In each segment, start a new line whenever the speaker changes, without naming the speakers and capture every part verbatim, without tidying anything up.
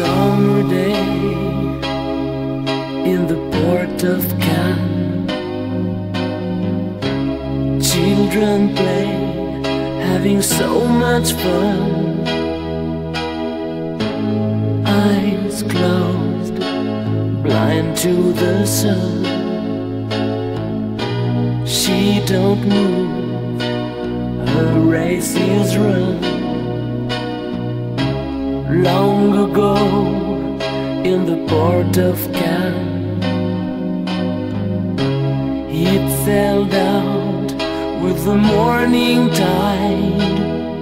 summer day in the port of Cannes. Children play, having so much fun. Eyes closed, blind to the sun. She don't move, her race is run. Long ago, in the port of Cannes, it sailed out with the morning tide.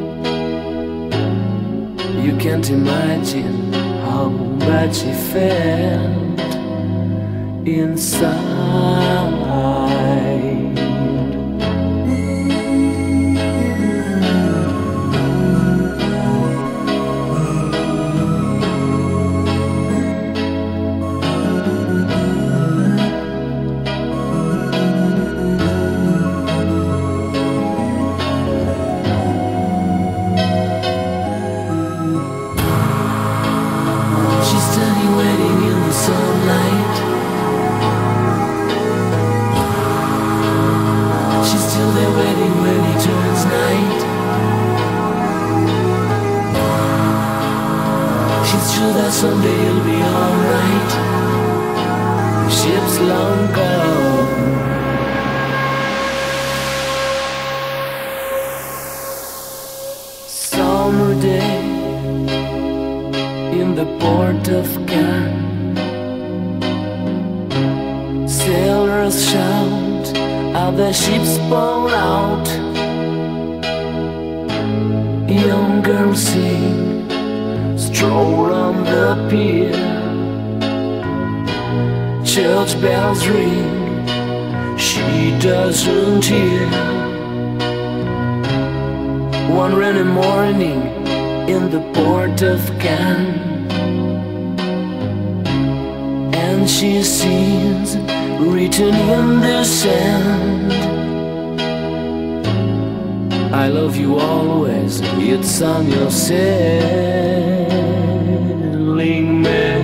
You can't imagine how much he felt inside. That someday you'll be alright. The ship's long gone. Summer day in the port of Cannes. Sailors shout as the ships pull out. Young girls sing, stroll on the pier. Church bells ring, she doesn't hear. One rainy morning in the port of Cannes, and she sees written in the sand, I love you always, it's on your sailing man.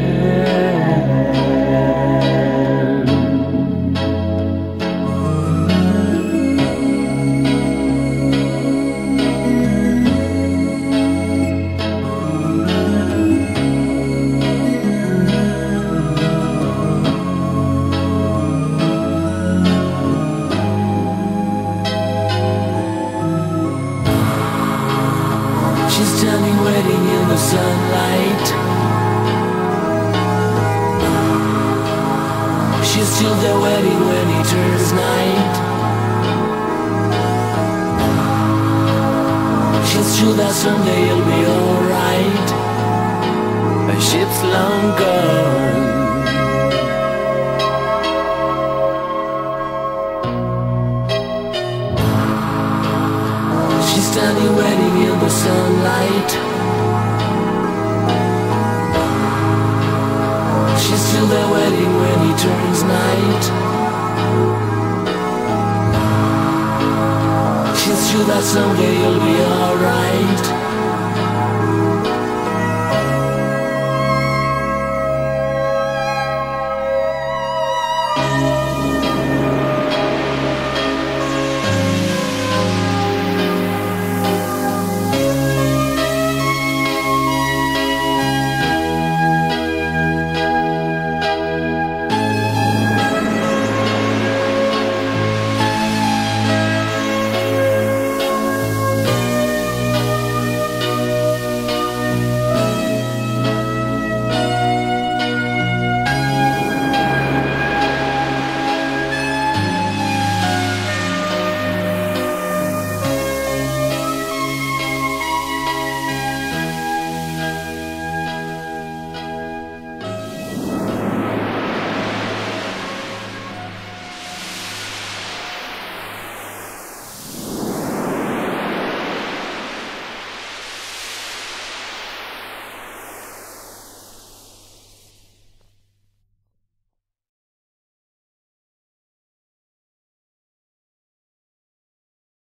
She's standing waiting in the sunlight. She's still there waiting when it turns night. She's sure that someday you'll be alright. A ship's long gone. She's standing waiting in the sunlight. She's still there waiting when it turns night. She's sure that someday you'll be